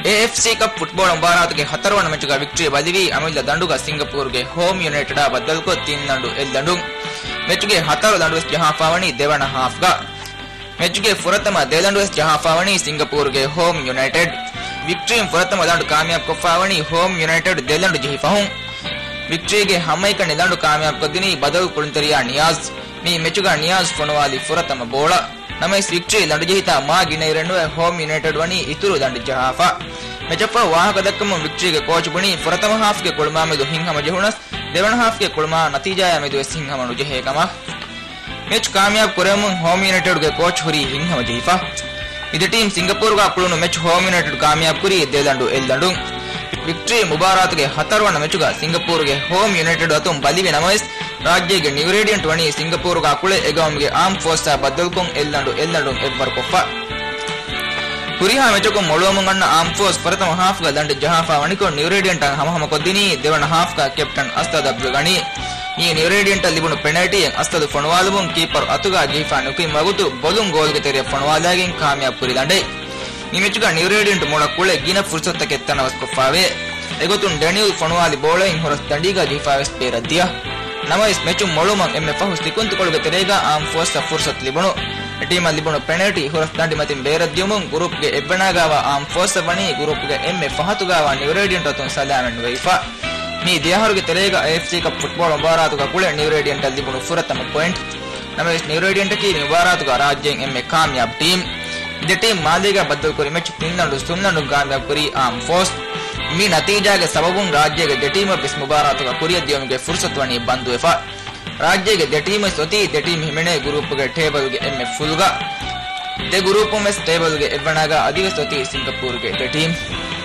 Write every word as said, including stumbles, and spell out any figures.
A F C cup football ಮುಬಾರಾತ್ಗೆ ಹತ್ತರವನ ಮೆಚ್ಚುಗ ವಿಕ್ಟರಿ ಬದಿವಿ ಅಮಿಲ್ಲ ದಂಡುಗ ಸಿಂಗಪೂರ್ಗೆ ಹೋಮ್ ಯುನೈಟೆಡ್ ಬದಲ್ಕೊ ತೀನ್ ದಂಡು ಎಲ್ ದಂಡು ಮೆಚ್ಚುಗೆ ಹತ್ತಾರು ದಂಡು ಎಸ್ ಜಹಾಫಾವಣಿ ದೇವಣ ಹಾಫ್ಗ ಮೆಚ್ಚುಗೆ ಫುರತಮ ದೇದಂಡು ಎಸ್ ಜಹಾಫಾವಣಿ ಸಿಂಗಪೂರ್ಗೆ ಹೋಮ್ ಯುನೈಟೆಡ್ ವಿಕ್ಟರಿ ಫುರತಮ ದಂಡು ಕಾಮಯಾಬ್ ಕೊಫಾವಣಿ ಹೋಮ್ ಯುನೈಟೆಡ್ ದೇದಂಡು ಜಹಿಫಾಹುಂ ವಿಕ್ಟರಿಗೆ ಹಮ್ಮೈಕ ನಿದಂಡು ಕಾಮಯಾಬ್ ಕೊದ್ದಿನಿ ಬದಲ್ ಕುಳಿತರಿಯಾ ನಿಯಾಜ್ ಮೀ ಮೆಚ್ಚುಗ ನಿಯಾಜ್ ಫೊಣವಾಲಿ ಫುರತಮ ಬೋಳ ನಮೈಸ್ ವಿಕ್ಟರಿ ದಂಡು ಜಹಿತ ಮಾ ಗಿನೈರೆಂಡು ಹೋಮ್ ಯುನೈಟೆಡ್ ವಣಿ ಇತುರು ದಂಡು ಜಹಾಫಾ ಮೆಚಪ್ಪ ವಾಹಕ ದಕ್ಕಮ ವಿಕ್ಟರಿಗೆ ಕೋಚ್ ಬುಣಿ ಫುರತಮ ಹಾಫ್ಗೆ ಕುಳ್ಮಾಮೆದು ಹಿಂಹಮ ಜಹುಣಸ್ ದೇವಣ ಹಾಫ್ಗೆ ಕುಳ್ಮಾ ನತೀಜಾಯ ಮೆದು ಎಸ್ ಹಿಂಹಮನು ಜಹೇಕಮ ಮೆಚ್ ಕಾಮಯಾಬ್ ಕುರೆಮು ಹೋಮ್ ಯುನೈಟೆಡ್ ಗೆ ಕೋಚ್ ಹುರಿ ಹಿಂಹಮ ಜಹಿಫಾ ಇದು ಟೀಮ್ ಸಿಂಗಪೂರ್ ಗ ಕುಳುನು ಮೆಚ್ ಹೋಮ್ ಯುನೈಟೆಡ್ ಕಾಮಯಾಬ್ ಕುರಿ ದೇದಂಡು ಎಲ್ ದಂಡು ವಿಕ್ಟರಿ ಮುಬಾರಾತ್ಗೆ ಹತ್ತರವನ ಮೆಚುಗ ಸಿಂಗಪೂರ್ಗೆ ಹೋಮ್ ಯುನೈಟೆಡ್ ಅತುಂ ಬಲಿವೆ ನಮೈಸ್ ರಾಜ್ಯಗೆ ನ್ಯೂ ರೇಡಿಯಂಟ್ ವಣಿ ಸಿಂಗಪೂರ್ ಗ ಕುಳೆ ಎಗವಂಗೆ ಆರ್ಮ್ ಫೋರ್ಸ್ ಬದಲ್ಕೊಂ ಎಲ್ ದಂಡು ಎಲ್ ದಂಡು ಎಬ್ಬರ್ ಕೊಫ ಹುರಿಹಾ ಮೆಚುಕು ಮೊಳುವಮಂಗಣ್ಣ ಆರ್ಮ್ ಫೋರ್ಸ್ ಫರತಮ ಹಾಫ್ ಗ ದಂಡು ಜಹಾಫಾ ವಣಿಕೊ ನ್ಯೂ ರೇಡಿಯಂಟ್ ಹಮ ಹಮ ಕೊದ್ದಿನಿ ದೇವಣ ಹಾಫ್ ಗ ಕ್ಯಾಪ್ಟನ್ ಅಸ್ತದ ಅಬ್ದುಗಣಿ ಈ ನ್ಯೂ ರೇಡಿಯಂಟ್ ಲಿಬುನು ಪೆನಾಲ್ಟಿ ಅಸ್ತದ ಫಣವಾಲುಂ ಕೀಪರ್ ಅತುಗ ಜೀಫಾ ನುಕಿ ಮಗುತು ಬಲುಂ ಗೋಲ್ ಗೆ ತೆರೆ ಫಣವಾಲಾಗಿನ್ ಕಾಮಯಾಬ್ ಪುರಿ ದಂಡೆ ಈ ಮೆಚುಗ ನ್ಯೂ ರೇಡಿಯಂಟ್ ಮೊಳ ಕುಳೆ ಗಿನ ಫುರ್ಸತ್ತಕ್ಕೆ ತನವಸ್ ಕೊಫಾವೆ ಎಗೊತುನ್ ಡೆನಿಯಲ್ ಫಣವಾಲಿ ಬೋಳಿಂಗ್ ಹೊರಸ್ ದಂಡಿಗ ಜೀಫಾವೆಸ್ ಪೇರದ್ದಿಯ ನಮೈಸ್ ಮೆಚು ಮೊಳುಮಂ ಎಮ್ಮೆ ಫಹುಸ್ ತಿಕುಂತುಕೊಳುಗೆ ತೆರೆಗ ಆರ್ಮ್ ಫೋರ್ಸ್ ಫುರ್ಸತ್ ಲಿಬುನು ಟೀಮ್ ಲಿಬುನು ಪೆನಾಲ್ಟಿ ಹೊರಸ್ ದಂಡಿ ಮತಿನ್ ಬೇರದ್ದಿಯಮುಂ ಗ್ರೂಪ್ ಗೆ ಎಬ್ಬಣಾಗಾವ ಆರ್ಮ್ ಫೋರ್ಸ್ ಬಣಿ ಗ್ರೂಪ್ ಗೆ ಎಮ್ಮೆ ಫಹತುಗಾವ ನ್ಯೂ ರೇಡಿಯಂಟ್ ಅತುನ್ ಸಲಾಮೆನ್ ವೈಫಾ ಮೀ ದೇಹರುಗೆ ತೆರೆಗ ಎಎಫ್ಸಿ ಕಪ್ ಫುಟ್ಬಾಲ್ ಮುಬಾರಾತುಗ ಕುಳೆ ನ್ಯೂ ರೇಡಿಯಂಟ್ ಲಿಬುನು ಫುರತಮ ಪಾಯಿಂಟ್ ನಮೈಸ್ ನ್ಯೂ ರೇಡಿಯಂಟ್ ಕಿ ಮುಬಾರಾತುಗ ರಾಜ್ಯಂ ಎಮ್ಮೆ ಕಾಮಯಾಬ್ ಟೀಮ್ ಇದು ಟೀಮ್ ಮಾಲಿಗ ಬದ್ದಲ್ ಕುರಿ ಮೆಚ್ ತಿನ್ನಂಡು ಸುನ್ನಂಡು ಕಾಮಯಾಬ್ ಕುರಿ ಆರ್ಮ್ ಫೋರ್ಸ್ ಮೀ ನತೀಜಾಗೆ ಸಬಬುಂ ರಾಜ್ಯಗೆ ದೆ ಟೀಮ್ ಬಿಸ್ ಮುಬಾರಾತುಗ ಕುರಿಯ ದಿಯಂಗೆ ಫುರ್ಸತ್ ವಣಿ ಬಂದು ಎಫಾ ರಾಜ್ಯಗೆ ದೆ ಟೀಮ್ ಸೊತಿ ದೆ ಟೀಮ್ ಹಿಮೆನೆ ಗ್ರೂಪ್ ಗೆ ಟೇಬಲ್ ಗೆ ಎಮ್ಮೆ ಫುಲ್ಗ ದೆ ಗ್ರೂಪ್ ಮೆಸ್ ಟೇಬಲ್ ಗೆ ಎಬ್ಬಣಾಗ ಅದಿವೆ ಸೊತಿ ಸಿಂಗಪೂರ್ ಗೆ ದೆ ಟೀಮ್